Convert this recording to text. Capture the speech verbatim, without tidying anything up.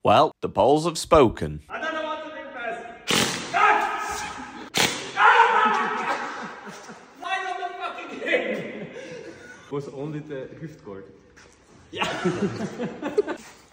Well, the polls have spoken. I don't know what to think first. Why not the fucking game? Was only the Hüftgold. Yeah.